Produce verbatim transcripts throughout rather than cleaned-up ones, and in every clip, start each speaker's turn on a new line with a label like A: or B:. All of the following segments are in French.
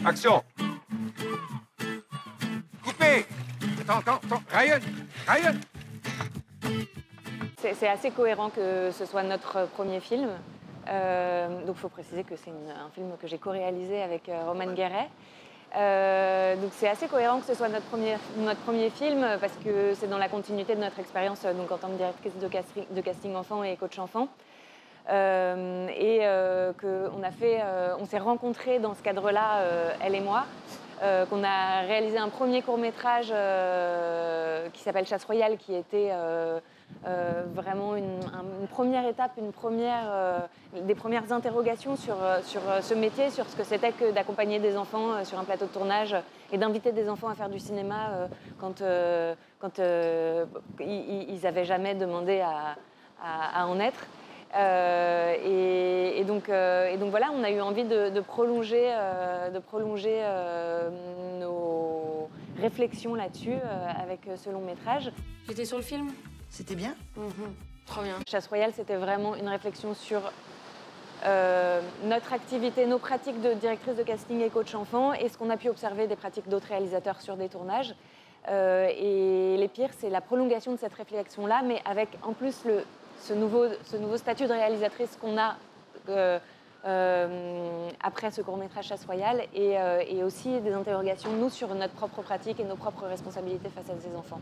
A: Action. Coupé. Attends, attends, attends. Ryan, Ryan.
B: C'est assez cohérent que ce soit notre premier film. Euh, donc il faut préciser que c'est un film que j'ai co-réalisé avec euh, Roman Guéret. Euh, donc c'est assez cohérent que ce soit notre premier, notre premier film parce que c'est dans la continuité de notre expérience donc en tant que directrice de casting, de casting enfant et coach enfant. Euh, et euh, qu'on a fait, euh, on s'est rencontrés dans ce cadre-là, euh, elle et moi, euh, qu'on a réalisé un premier court-métrage euh, qui s'appelle Chasse Royale, qui était euh, euh, vraiment une, un, une première étape, une première, euh, des premières interrogations sur, sur ce métier, sur ce que c'était que d'accompagner des enfants euh, sur un plateau de tournage et d'inviter des enfants à faire du cinéma euh, quand, euh, quand euh, ils n'avaient jamais demandé à, à, à en être. Euh, et, et, donc, euh, et donc voilà, on a eu envie de, de prolonger, euh, de prolonger euh, nos réflexions là-dessus euh, avec ce long métrage.
C: J'étais sur le film.
D: C'était bien.
C: Mm-hmm. Trop bien.
B: Chasse Royale, c'était vraiment une réflexion sur euh, notre activité, nos pratiques de directrice de casting et coach enfant et ce qu'on a pu observer des pratiques d'autres réalisateurs sur des tournages. Euh, et Les Pires, c'est la prolongation de cette réflexion-là, mais avec en plus le Ce nouveau, ce nouveau statut de réalisatrice qu'on a euh, euh, après ce court-métrage Chasse Royale et, euh, et aussi des interrogations, nous, sur notre propre pratique et nos propres responsabilités face à ces enfants.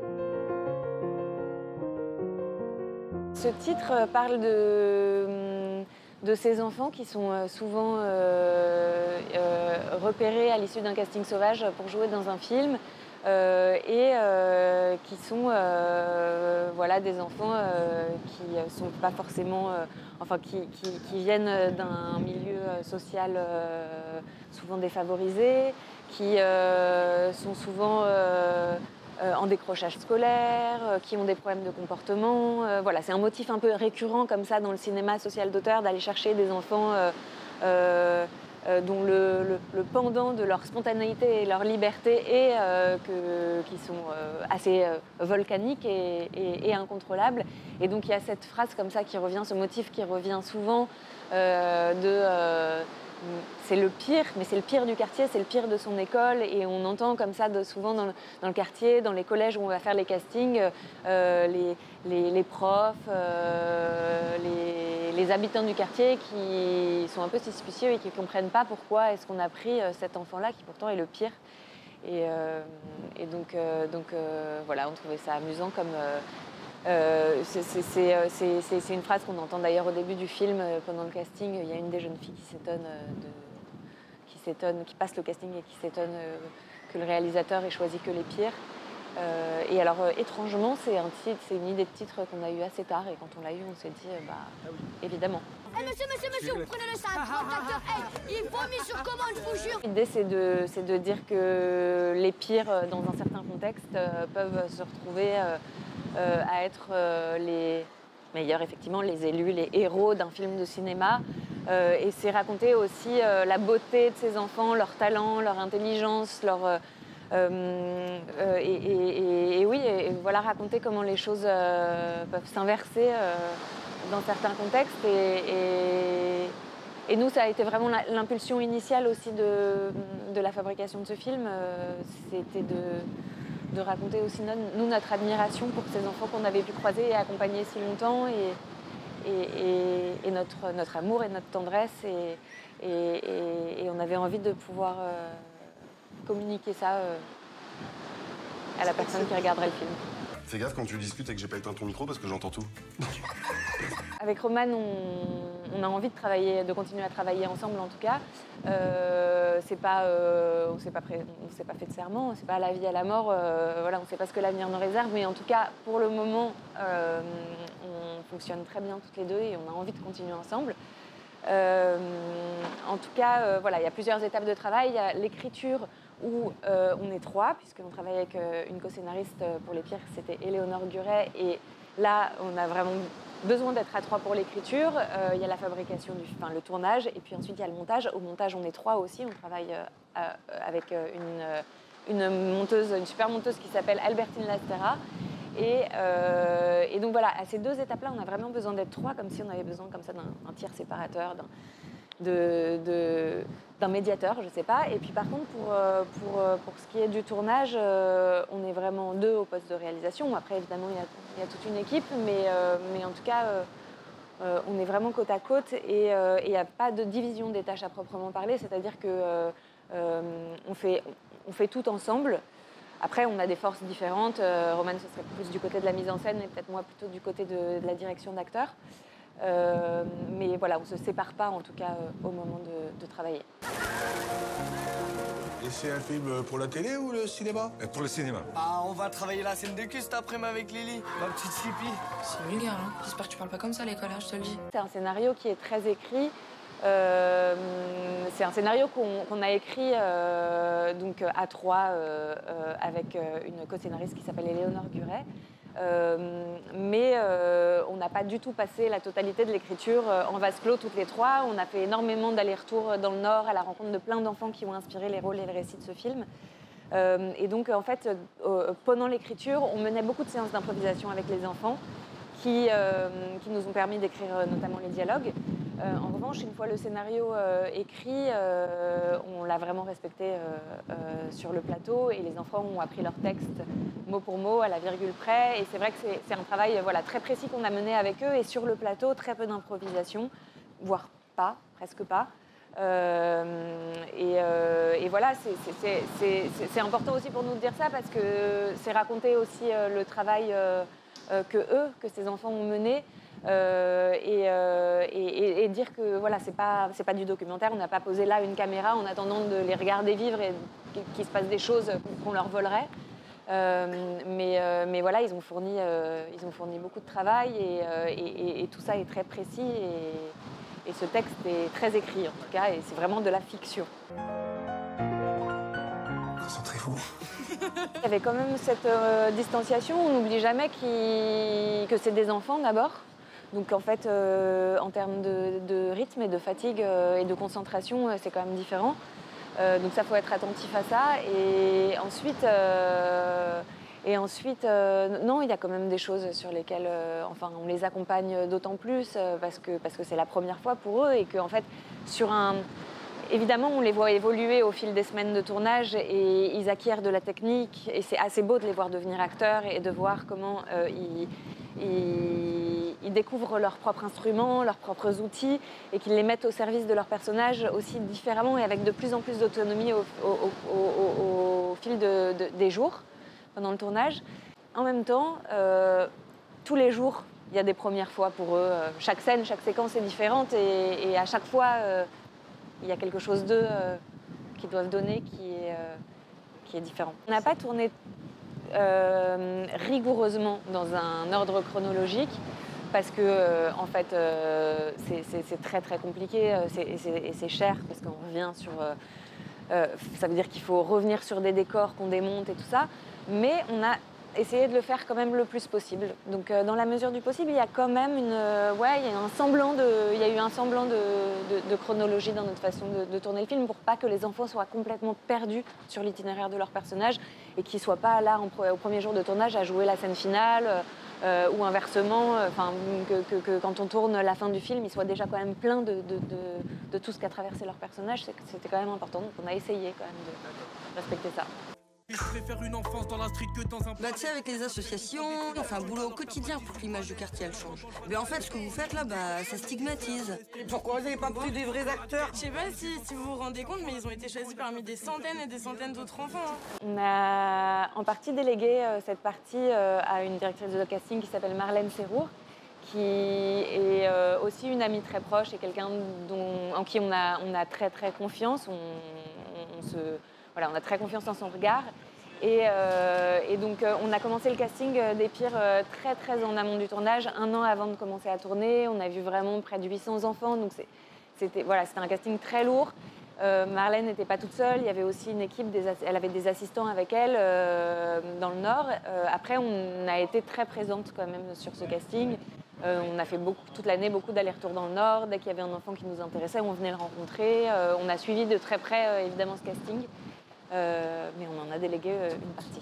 B: Ce titre parle de, de ces enfants qui sont souvent euh, euh, repérés à l'issue d'un casting sauvage pour jouer dans un film. Euh, et euh, qui sont euh, voilà, des enfants euh, qui ne sont pas forcément, euh, enfin qui, qui, qui viennent d'un milieu social euh, souvent défavorisé, qui euh, sont souvent euh, euh, en décrochage scolaire, euh, qui ont des problèmes de comportement. Euh, voilà, c'est un motif un peu récurrent comme ça dans le cinéma social d'auteur d'aller chercher des enfants euh, euh, Euh, dont le, le, le pendant de leur spontanéité et leur liberté est euh, que, qui sont euh, assez euh, volcaniques et, et, et incontrôlables. Et donc il y a cette phrase comme ça qui revient, ce motif qui revient souvent euh, de euh, c'est le pire, mais c'est le pire du quartier, c'est le pire de son école. Et on entend comme ça de, souvent dans le, dans le quartier, dans les collèges où on va faire les castings, euh, les, les, les profs, euh, les, les habitants du quartier qui sont un peu suspicieux et qui ne comprennent pas pourquoi est-ce qu'on a pris cet enfant-là qui pourtant est le pire. Et, euh, et donc, euh, donc euh, voilà, on trouvait ça amusant comme... Euh, Euh, c'est une phrase qu'on entend d'ailleurs au début du film, euh, pendant le casting. Il y a une des jeunes filles qui s'étonne, euh, de, qui s'étonne, qui passe le casting et qui s'étonne euh, que le réalisateur ait choisi que les pires. Euh, et alors, euh, étrangement, c'est un titre, c'est une idée de titre qu'on a eue assez tard. Et quand on l'a eu, on s'est dit, euh, bah, ah oui. Évidemment.
E: Hey, monsieur, monsieur, monsieur, vous prenez le sac, trente-quatre heures, hey, il vomit sur commande, je vous jure.
B: L'idée, c'est de, c'est de dire que les pires, dans un certain contexte, euh, peuvent se retrouver euh, euh, à être euh, les meilleurs, effectivement, les élus, les héros d'un film de cinéma. Euh, et c'est raconter aussi euh, la beauté de ces enfants, leur talent, leur intelligence, leur... Euh, euh, et, et, et, et oui, et, et voilà, raconter comment les choses euh, peuvent s'inverser euh, dans certains contextes. Et, et, et nous, ça a été vraiment l'impulsion initiale aussi de, de la fabrication de ce film. Euh, C'était de, de raconter aussi, notre, nous, notre admiration pour ces enfants qu'on avait pu croiser et accompagner si longtemps. Et, et, et, et notre, notre amour et notre tendresse. Et, et, et, et on avait envie de pouvoir... Euh, communiquer ça euh, à la personne qui regarderait le film.
F: Fais gaffe quand tu discutes et que j'ai pas éteint ton micro parce que j'entends tout.
B: Avec Roman, on, on a envie de travailler, de continuer à travailler ensemble en tout cas. Euh, c'est pas, euh, on s'est pas, pré... on s'est pas fait de serment, c'est pas à la vie à la mort. Euh, voilà, on sait pas ce que l'avenir nous réserve, mais en tout cas, pour le moment, euh, on fonctionne très bien toutes les deux et on a envie de continuer ensemble. Euh, en tout cas, euh, voilà, il y a plusieurs étapes de travail. Il y a l'écriture où euh, on est trois, puisqu'on travaille avec euh, une co-scénariste pour Les Pires, c'était Éléonore Guret. Et là, on a vraiment besoin d'être à trois pour l'écriture. Euh, il y a la fabrication, du, enfin, le tournage, et puis ensuite il y a le montage. Au montage, on est trois aussi. On travaille euh, euh, avec une, une monteuse, une super monteuse qui s'appelle Albertine Lastera. Et, euh, et donc voilà, à ces deux étapes-là, on a vraiment besoin d'être trois, comme si on avait besoin comme ça d'un tiers séparateur. de, de, d'un médiateur, je ne sais pas. Et puis par contre, pour, pour, pour ce qui est du tournage, euh, on est vraiment deux au poste de réalisation. Après, évidemment, il y a, il y a toute une équipe, mais, euh, mais en tout cas, euh, euh, on est vraiment côte à côte et euh, il n'y a pas de division des tâches à proprement parler. C'est-à-dire que euh, euh, on fait, on fait tout ensemble. Après, on a des forces différentes. Euh, Romane, ce serait plus du côté de la mise en scène et peut-être moi plutôt du côté de, de la direction d'acteurs. Euh, mais voilà, on ne se sépare pas, en tout cas, euh, au moment de, de travailler.
D: Et c'est un film pour la télé ou le cinéma?
A: Pour le cinéma.
G: Ah, on va travailler la scène de cul cet après-midi avec Lily, ma petite Sipi.
C: C'est vulgaire, hein. J'espère que tu parles pas comme ça à l'école, hein, je te le dis.
B: C'est un scénario qui est très écrit. Euh, c'est un scénario qu'on qu'on a écrit euh, donc à trois euh, euh, avec une co-scénariste qui s'appelle Éléonore Guret. Euh, mais euh, on n'a pas du tout passé la totalité de l'écriture en vase clos toutes les trois. On a fait énormément d'allers-retours dans le Nord à la rencontre de plein d'enfants qui ont inspiré les rôles et le récit de ce film. Euh, et donc en fait, euh, pendant l'écriture, on menait beaucoup de séances d'improvisation avec les enfants qui, euh, qui nous ont permis d'écrire notamment les dialogues. Euh, en revanche, une fois le scénario euh, écrit, euh, on l'a vraiment respecté euh, euh, sur le plateau et les enfants ont appris leur texte mot pour mot, à la virgule près. Et c'est vrai que c'est, c'est un travail voilà, très précis qu'on a mené avec eux. Et sur le plateau, très peu d'improvisation, voire pas, presque pas. Euh, et, euh, et voilà, c'est, c'est, c'est, c'est, c'est important aussi pour nous de dire ça parce que c'est raconter aussi euh, le travail euh, euh, que eux, que ces enfants ont mené. Euh, et, euh, et, et dire que voilà, c'est pas, c'est pas du documentaire, on n'a pas posé là une caméra en attendant de les regarder vivre et qu'il se passe des choses qu'on leur volerait. Euh, mais, euh, mais voilà, ils ont fourni, euh, ils ont fourni beaucoup de travail et, euh, et, et, et tout ça est très précis et, et ce texte est très écrit en tout cas et c'est vraiment de la fiction.
D: Concentrez-vous.
B: Il y avait quand même cette euh, distanciation, on n'oublie jamais que c'est des enfants d'abord. Donc en fait, euh, en termes de, de rythme et de fatigue euh, et de concentration, euh, c'est quand même différent. Euh, donc ça, faut être attentif à ça. Et ensuite, euh, et ensuite euh, non, il y a quand même des choses sur lesquelles euh, enfin, on les accompagne d'autant plus euh, parce que, parce que c'est la première fois pour eux et qu'en fait, sur un... Évidemment, on les voit évoluer au fil des semaines de tournage et ils acquièrent de la technique. Et c'est assez beau de les voir devenir acteurs et de voir comment euh, ils... Ils, ils découvrent leurs propres instruments, leurs propres outils et qu'ils les mettent au service de leur personnage aussi différemment et avec de plus en plus d'autonomie au, au, au, au, au fil de, de, des jours pendant le tournage. En même temps, euh, tous les jours, il y a des premières fois pour eux. Chaque scène, chaque séquence est différente et, et à chaque fois, euh, il y a quelque chose d'eux euh, qu'ils doivent donner qui est, euh, qui est différent. On n'a pas tourné Euh, rigoureusement dans un ordre chronologique parce que euh, en fait euh, c'est, c'est, c'est très très compliqué c'est, et, c'est, et c'est cher parce qu'on revient sur euh, euh, ça veut dire qu'il faut revenir sur des décors qu'on démonte et tout ça, mais on a essayé de le faire quand même le plus possible. Donc euh, dans la mesure du possible, il y a quand même une euh, ouais, il y a un semblant de il y a eu un semblant de, de, de chronologie dans notre façon de, de tourner le film pour pas que les enfants soient complètement perdus sur l'itinéraire de leur personnage et qu'ils soient pas là en, au premier jour de tournage à jouer la scène finale euh, ou inversement, enfin euh, que, que, que quand on tourne la fin du film, ils soient déjà quand même pleins de, de, de, de tout ce qu'a traversé leur personnage. C'était quand même important, donc on a essayé quand même de respecter ça.
H: Je préfère une enfance dans la street que dans un...
I: Bah tu sais, avec les associations, on fait un boulot au quotidien pour que l'image du quartier elle change. Mais en fait, ce que vous faites là, bah ça stigmatise.
G: Pourquoi vous n'avez pas pris des vrais acteurs?
C: Je sais pas si, si vous vous rendez compte, mais ils ont été choisis parmi des centaines et des centaines d'autres enfants. Hein.
B: On a en partie délégué euh, cette partie euh, à une directrice de casting qui s'appelle Marlène Serrour, qui est euh, aussi une amie très proche et quelqu'un dont, en qui on a, on a très très confiance. On, on, on se... Voilà, on a très confiance dans son regard. Et, euh, et donc, euh, on a commencé le casting des Pires euh, très, très en amont du tournage, un an avant de commencer à tourner. On a vu vraiment près de huit cents enfants. Donc, c'est, c'était, voilà, c'était un casting très lourd. Euh, Marlène n'était pas toute seule. Il y avait aussi une équipe, des, elle avait des assistants avec elle euh, dans le Nord. Euh, après, on a été très présente quand même sur ce casting. Euh, on a fait beaucoup, toute l'année beaucoup d'allers-retours dans le Nord. Dès qu'il y avait un enfant qui nous intéressait, on venait le rencontrer. Euh, on a suivi de très près, euh, évidemment, ce casting. Euh, mais on en a délégué euh, une partie.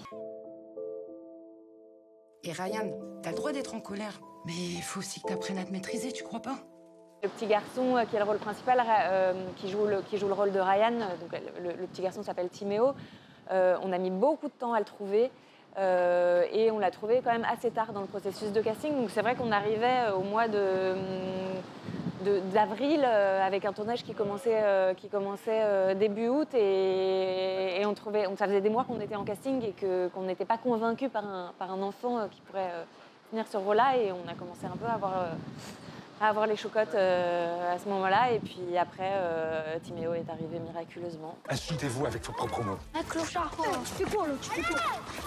J: Et Ryan, t'as le droit d'être en colère, mais il faut aussi que t'apprennes à te maîtriser, tu crois pas?
B: Le petit garçon qui est le rôle principal, euh, qui, joue le, qui joue le rôle de Ryan, donc le, le petit garçon s'appelle Timéo, euh, on a mis beaucoup de temps à le trouver. Euh, et on l'a trouvé quand même assez tard dans le processus de casting. Donc c'est vrai qu'on arrivait au mois de, de, d'avril euh, avec un tournage qui commençait, euh, qui commençait euh, début août et, et on trouvait, on, ça faisait des mois qu'on était en casting et que, qu'on n'était pas convaincu par un, par un enfant euh, qui pourrait euh, finir ce rôle-là et on a commencé un peu à avoir, euh, à avoir les chocottes euh, à ce moment-là et puis après euh, Timéo est arrivé miraculeusement.
D: Insultez-vous avec vos propres mots.
E: Un clochard, oh, tu fais quoi là? Tu fais quoi?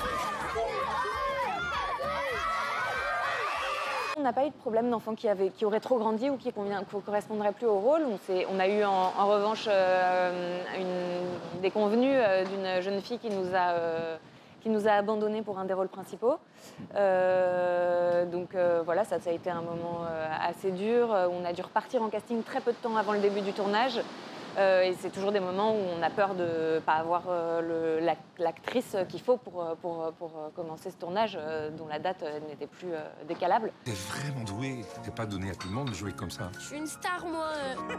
B: On n'a pas eu de problème d'enfants qui, avaient, qui auraient trop grandi ou qui ne correspondraient plus au rôle. On, on a eu en, en revanche euh, une, des convenus euh, d'une jeune fille qui nous a, euh, qui nous a abandonnés pour un des rôles principaux. Euh, donc euh, voilà, ça, ça a été un moment euh, assez dur. On a dû repartir en casting très peu de temps avant le début du tournage. Euh, et c'est toujours des moments où on a peur de ne pas avoir euh, le, l'actrice qu'il faut pour, pour, pour commencer ce tournage, euh, dont la date euh, n'était plus euh, décalable.
D: T'es vraiment doué. T'es pas donné à tout le monde de jouer comme ça.
E: Je suis une star, moi.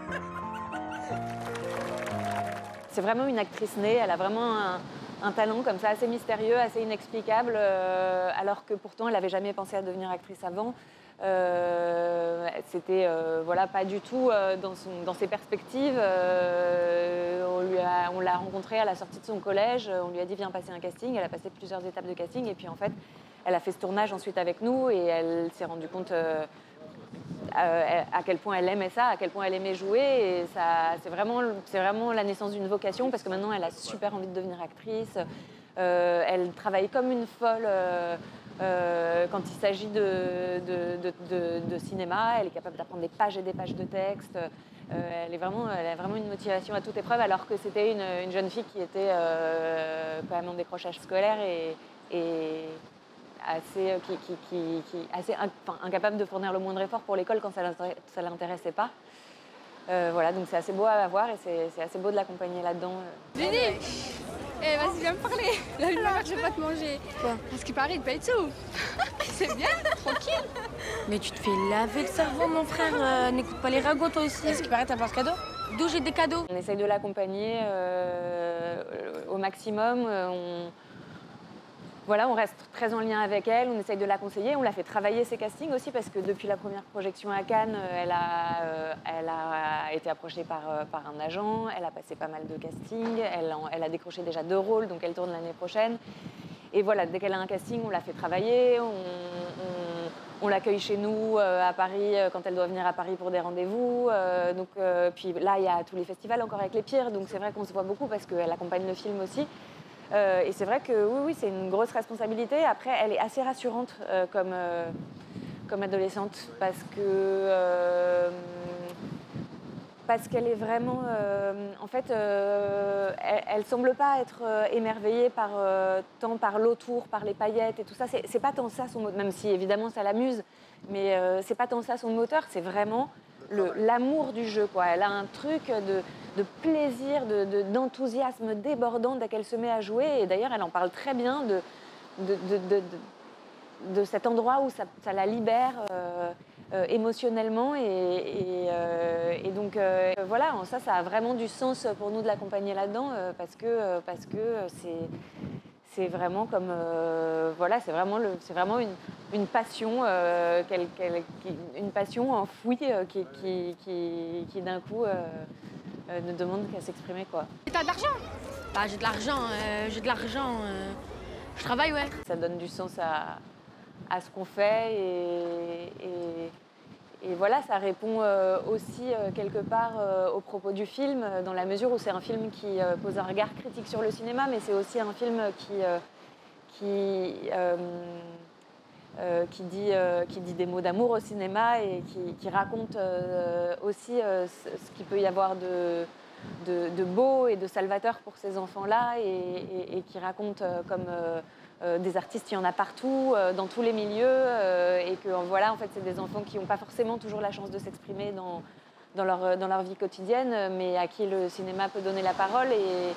B: C'est vraiment une actrice née. Elle a vraiment un, un talent comme ça, assez mystérieux, assez inexplicable, euh, alors que pourtant elle n'avait jamais pensé à devenir actrice avant. Euh, c'était euh, voilà, pas du tout euh, dans, son, dans ses perspectives. Euh, on, lui a, on l'a rencontrée à la sortie de son collège, on lui a dit viens passer un casting, elle a passé plusieurs étapes de casting et puis en fait elle a fait ce tournage ensuite avec nous et elle s'est rendue compte euh, à, à quel point elle aimait ça, à quel point elle aimait jouer et ça, c'est, vraiment, c'est vraiment la naissance d'une vocation parce que maintenant elle a super envie de devenir actrice. Euh, elle travaille comme une folle euh, euh, quand il s'agit de, de, de, de, de cinéma. Elle est capable d'apprendre des pages et des pages de texte. Euh, elle, est vraiment, elle a vraiment une motivation à toute épreuve, alors que c'était une, une jeune fille qui était euh, quand même en décrochage scolaire et, et assez, qui, qui, qui, qui, assez enfin, incapable de fournir le moindre effort pour l'école quand ça ne l'intéressait pas. Euh, voilà, donc c'est assez beau à voir et c'est, c'est assez beau de l'accompagner là-dedans.
J: Lily, eh, vas-y, viens me parler. Là, une mère, je vais pas te manger.
E: Quoi?
J: Parce qu'il paraît, il paye tout. C'est bien, tranquille.
E: Mais tu te fais laver le cerveau, mon frère. Euh, n'écoute pas les ragots, toi aussi.
J: Est-ce qu'il paraît, t'as pas de cadeau?
E: D'où j'ai des cadeaux?
B: On essaye de l'accompagner euh, au maximum. On... Voilà, on reste très en lien avec elle, on essaye de la conseiller. On l'a fait travailler ses castings aussi parce que depuis la première projection à Cannes, elle a, euh, elle a été approchée par, euh, par un agent, elle a passé pas mal de castings, elle, en, elle a décroché déjà deux rôles, donc elle tourne l'année prochaine. Et voilà, dès qu'elle a un casting, on la fait travailler, on, on, on l'accueille chez nous euh, à Paris quand elle doit venir à Paris pour des rendez-vous. Euh, donc, euh, puis là, il y a tous les festivals encore avec les pires, donc c'est vrai qu'on se voit beaucoup parce qu'elle accompagne le film aussi. Euh, et c'est vrai que oui, oui, c'est une grosse responsabilité. Après, elle est assez rassurante euh, comme, euh, comme adolescente parce que euh, parce qu'elle est vraiment, euh, en fait, euh, elle, elle semble pas être euh, émerveillée par euh, tant par l'autour, par les paillettes et tout ça. C'est, c'est pas tant ça son moteur, même si évidemment ça l'amuse, mais euh, c'est pas tant ça son moteur. C'est vraiment le, l'amour du jeu, quoi. Elle a un truc de de plaisir, de, de, d'enthousiasme débordant dès qu'elle se met à jouer. Et d'ailleurs, elle en parle très bien de, de, de, de, de, de cet endroit où ça, ça la libère euh, euh, émotionnellement. Et, et, euh, et donc, euh, voilà, ça, ça a vraiment du sens pour nous de l'accompagner là-dedans euh, parce que, parce que c'est, c'est vraiment comme... Euh, voilà, c'est vraiment, le, c'est vraiment une, une passion, euh, qu'elle, qu'elle, qui, une passion enfouie euh, qui, qui, qui, qui, d'un coup... Euh, Euh, ne demande qu'à s'exprimer, quoi.
J: Et t'as de l'argent?
E: Bah, j'ai de l'argent, euh, j'ai de l'argent. Euh... Je travaille, ouais.
B: Ça donne du sens à, à ce qu'on fait et, et, et voilà, ça répond euh, aussi euh, quelque part euh, au propos du film, dans la mesure où c'est un film qui euh, pose un regard critique sur le cinéma, mais c'est aussi un film qui, euh, qui euh, Euh, qui, dit, euh, qui dit des mots d'amour au cinéma et qui, qui raconte euh, aussi euh, ce, ce qu'il peut y avoir de, de, de beau et de salvateur pour ces enfants-là et, et, et qui raconte euh, comme euh, euh, des artistes, il y en a partout, euh, dans tous les milieux euh, et que voilà, en fait, c'est des enfants qui n'ont pas forcément toujours la chance de s'exprimer dans, dans, leur, dans leur vie quotidienne, mais à qui le cinéma peut donner la parole et,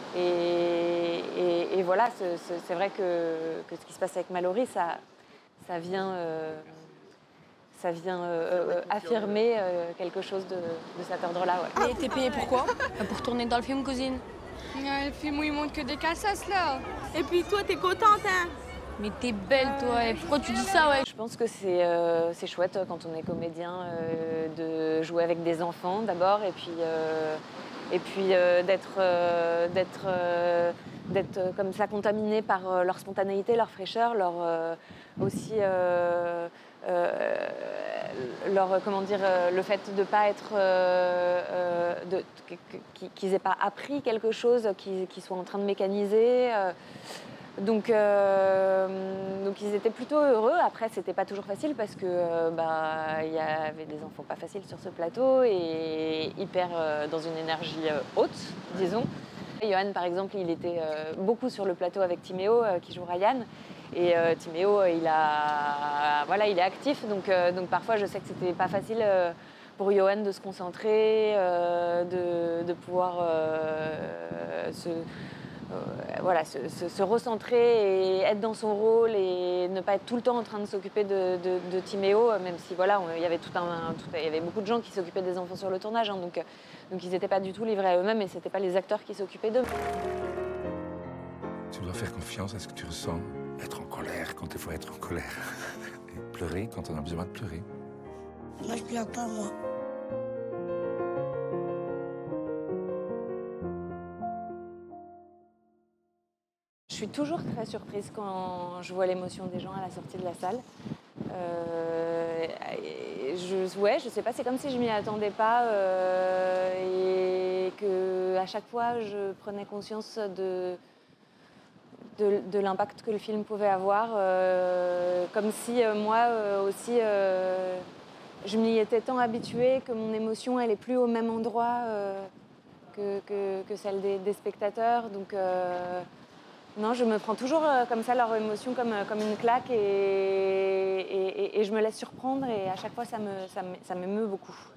B: et, et, et voilà, c'est, c'est vrai que, que ce qui se passe avec Mallory, ça... Ça vient, euh, ça vient euh, euh, affirmer euh, quelque chose de, de cet ordre-là. Ouais.
C: Et t'es payée pour quoi?
J: Pour tourner dans le film, cousine.
C: Le film où il montre que des cassasses, là. Et puis toi, t'es contente, hein?
J: Mais t'es belle, toi. Et pourquoi tu dis ça, ouais?
B: Je pense que c'est euh, c'est chouette quand on est comédien euh, de jouer avec des enfants d'abord et puis, euh, et puis euh, d'être euh, d'être euh, d'être comme ça contaminé par euh, leur spontanéité, leur fraîcheur, leur euh, aussi euh, euh, leur comment dire euh, le fait de pas être euh, euh, de, qu'ils aient pas appris quelque chose, qu'ils qu'ils soient en train de mécaniser. Euh, Donc, euh, donc ils étaient plutôt heureux. Après, c'était pas toujours facile parce que euh, bah, y avait des enfants pas faciles sur ce plateau et hyper euh, dans une énergie euh, haute, disons. Et Johan, par exemple, il était euh, beaucoup sur le plateau avec Timéo euh, qui joue Ryan. Et euh, Timéo, il a, voilà, il est actif. Donc, euh, donc parfois, je sais que c'était pas facile euh, pour Johan de se concentrer, euh, de, de pouvoir euh, se Euh, voilà, se, se, se recentrer et être dans son rôle et ne pas être tout le temps en train de s'occuper de, de, de Timéo, même si voilà, il y avait tout un, tout, il y avait beaucoup de gens qui s'occupaient des enfants sur le tournage, hein, donc, donc ils n'étaient pas du tout livrés à eux-mêmes et c'était pas les acteurs qui s'occupaient d'eux.
D: Tu dois faire confiance à ce que tu ressens, être en colère quand il faut être en colère, et pleurer quand on a besoin de pleurer.
E: Moi, je pleure pas, moi.
B: Je suis toujours très surprise quand je vois l'émotion des gens à la sortie de la salle. Euh, je, ouais, je sais pas, c'est comme si je m'y attendais pas euh, et que à chaque fois je prenais conscience de, de, de l'impact que le film pouvait avoir, euh, comme si euh, moi euh, aussi euh, je m'y étais tant habituée que mon émotion elle est plus au même endroit euh, que, que, que celle des, des spectateurs. Donc, euh, non, je me prends toujours euh, comme ça leur émotion comme, euh, comme une claque et, et, et, et je me laisse surprendre et à chaque fois ça me, ça m'émeut beaucoup.